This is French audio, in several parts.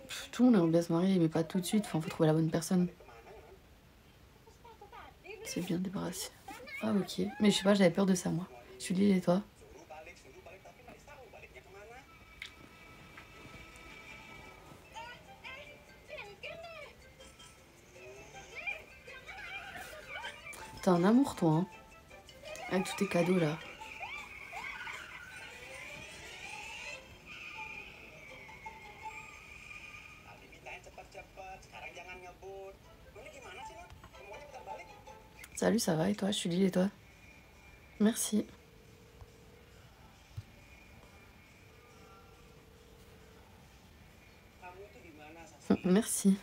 Tout le monde aimerait bien se marier, mais pas tout de suite. Enfin, faut trouver la bonne personne. C'est bien débarrassé. Ah, ok. Mais je sais pas, j'avais peur de ça, moi. Je suis Lille et toi? T'es un amour, toi, hein. Avec tous tes cadeaux, là. Salut, ça va et toi? Je suis Lille et toi? Merci. Merci.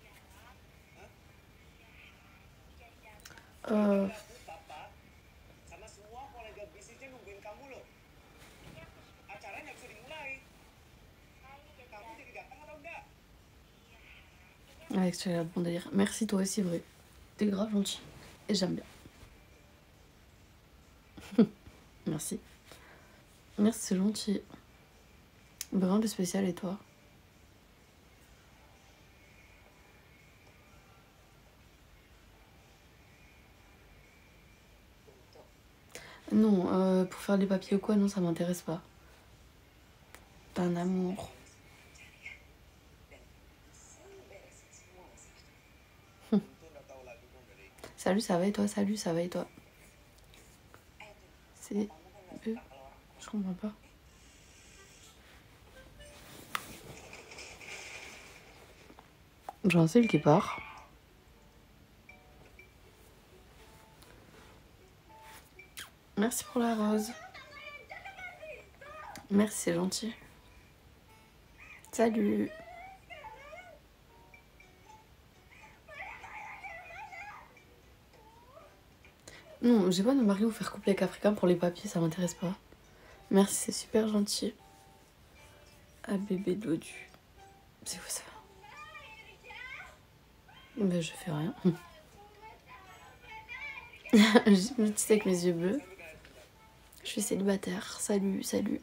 Alex, tu as l'air de bon délire. Merci, toi aussi, vrai. T'es grave gentil. Et j'aime bien. Merci. Merci, c'est gentil. Rien de spécial et toi? Non, pour faire les papiers ou quoi, non, ça m'intéresse pas. T'es un amour. Salut, ça va et toi? Salut, ça va et toi? C'est... Je comprends pas. J'ai un seul qui part. Merci pour la rose. Merci, c'est gentil. Salut. Non, j'ai pas de marier ou faire couple avec Africain pour les papiers, ça m'intéresse pas. Merci, c'est super gentil. Ah, bébé dodu. C'est quoi ça? Ben, je fais rien. Je me dis avec mes yeux bleus. Je suis célibataire. Salut, salut.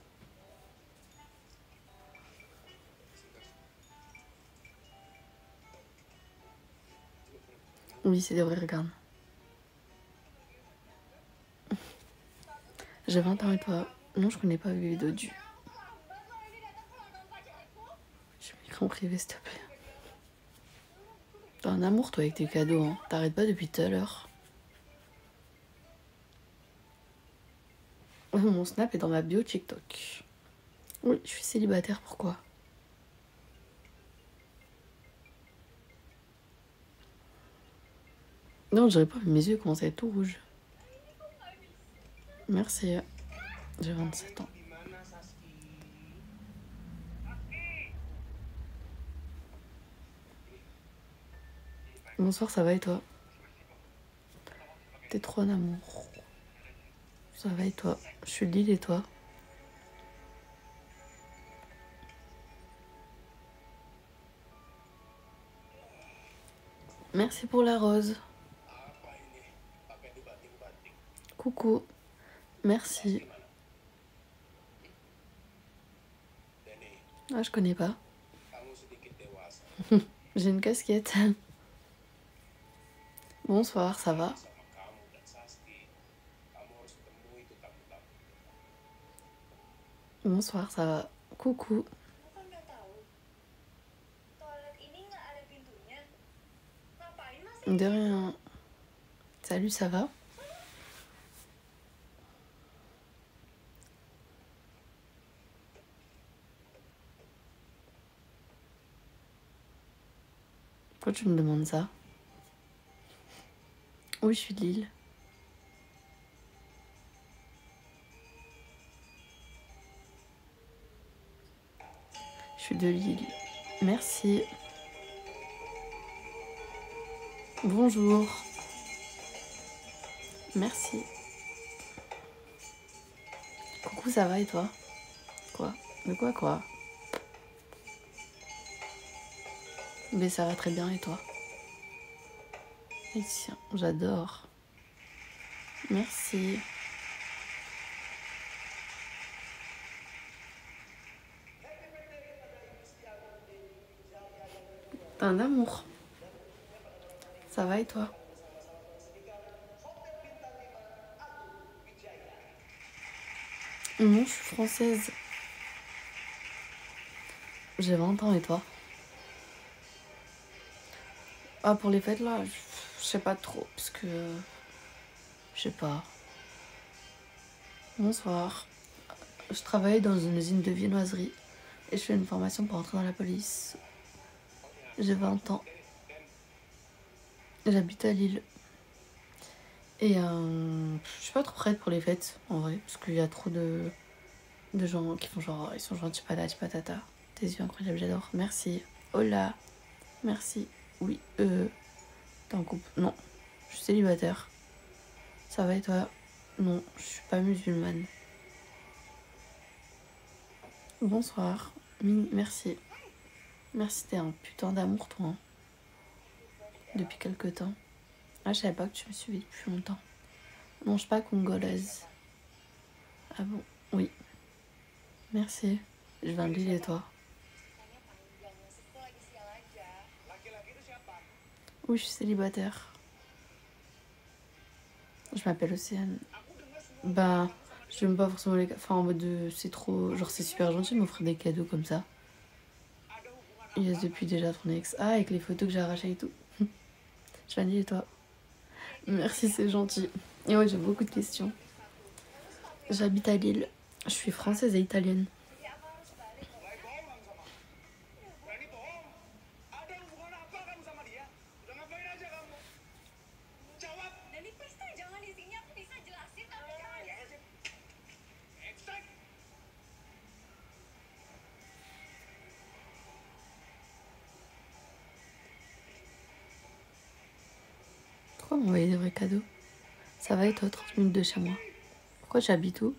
Oui, c'est des vrais regards. J'ai 20 ans et toi? Non, je connais pas bébé dodu. Je suis écran privé, s'il te plaît. T'as un amour, toi, avec tes cadeaux, hein. T'arrêtes pas depuis tout à l'heure. Mon snap est dans ma bio TikTok. Oui, je suis célibataire, pourquoi? Non, je dirais pas, mais mes yeux commencent à être tout rouges. Merci. J'ai 27 ans. Bonsoir, ça va et toi? T'es trop un amour. Ça va et toi? Je suis Lille et toi? Merci pour la rose. Coucou. Merci. Ah, je connais pas. J'ai une casquette. Bonsoir, ça va? Bonsoir, ça va? Coucou. De rien. Salut, ça va? Pourquoi tu me demandes ça? Oui, je suis de Lille. Je suis de Lille. Merci. Bonjour. Merci. Coucou, ça va et toi? Quoi? De quoi? Mais ça va très bien et toi? Et tiens, j'adore. Merci. putain d'amour. Ça va et toi? Non, je suis française. J'ai 20 ans et toi? Ah, pour les fêtes là, je sais pas trop, parce que... Je sais pas. Bonsoir. Je travaille dans une usine de viennoiserie et je fais une formation pour entrer dans la police. J'ai 20 ans. J'habite à Lille. Et je suis pas trop prête pour les fêtes, en vrai, parce qu'il y a trop de gens qui font genre, ils sont gentils patati patata. Tes yeux incroyables, j'adore. Merci. Hola. Merci. Oui. T'es en couple? Non. Je suis célibataire. Ça va et toi? Non, je suis pas musulmane. Bonsoir. Merci. Merci, t'es un putain d'amour, toi. Hein. Depuis quelque temps. Ah, je savais pas que tu me suivais depuis longtemps. Non, je suis pas congolaise. Ah bon? Oui. Merci. Je viens de Lille et toi? Oui, je suis célibataire. Je m'appelle Océane. Bah, j'aime pas forcément les... Enfin, en mode de... C'est trop... Genre, c'est super gentil de m'offrir des cadeaux comme ça. Yes, depuis déjà ton ex. Ah, avec les photos que j'ai arrachées et tout. Je viens de Lille et toi? Merci, c'est gentil. Et ouais, j'ai beaucoup de questions. J'habite à Lille. Je suis française et italienne. Pourquoi m'envoyer des vrais cadeaux? Ça va et toi, 30 minutes de chez moi? Pourquoi j'habite où?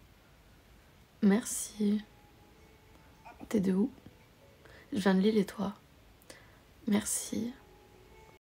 Merci. T'es de où? Je viens de Lille et toi? Merci.